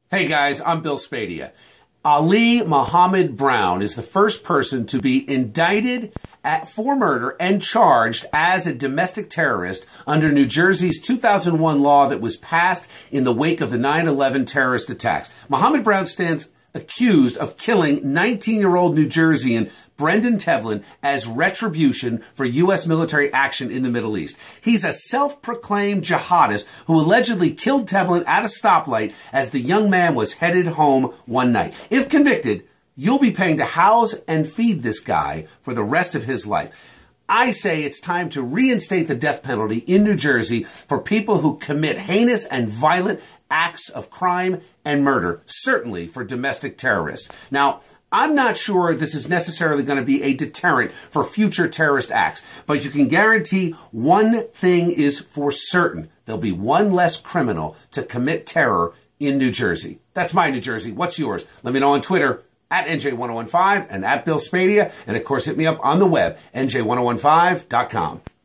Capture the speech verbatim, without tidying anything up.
Hey guys, I'm Bill Spadia. Ali Muhammad Brown is the first person to be indicted at, for murder and charged as a domestic terrorist under New Jersey's two thousand one law that was passed in the wake of the nine eleven terrorist attacks. Muhammad Brown stands accused of killing nineteen-year-old New Jerseyan Brendan Tevlin as retribution for U S military action in the Middle East. He's a self-proclaimed jihadist who allegedly killed Tevlin at a stoplight as the young man was headed home one night. If convicted, you'll be paying to house and feed this guy for the rest of his life. I say it's time to reinstate the death penalty in New Jersey for people who commit heinous and violent acts of crime and murder, certainly for domestic terrorists. Now, I'm not sure this is necessarily going to be a deterrent for future terrorist acts, but you can guarantee one thing is for certain. There'll be one less criminal to commit terror in New Jersey. That's my New Jersey. What's yours? Let me know on Twitter at N J one oh one five and at Bill Spadia. And of course, hit me up on the web, N J ten fifteen dot com.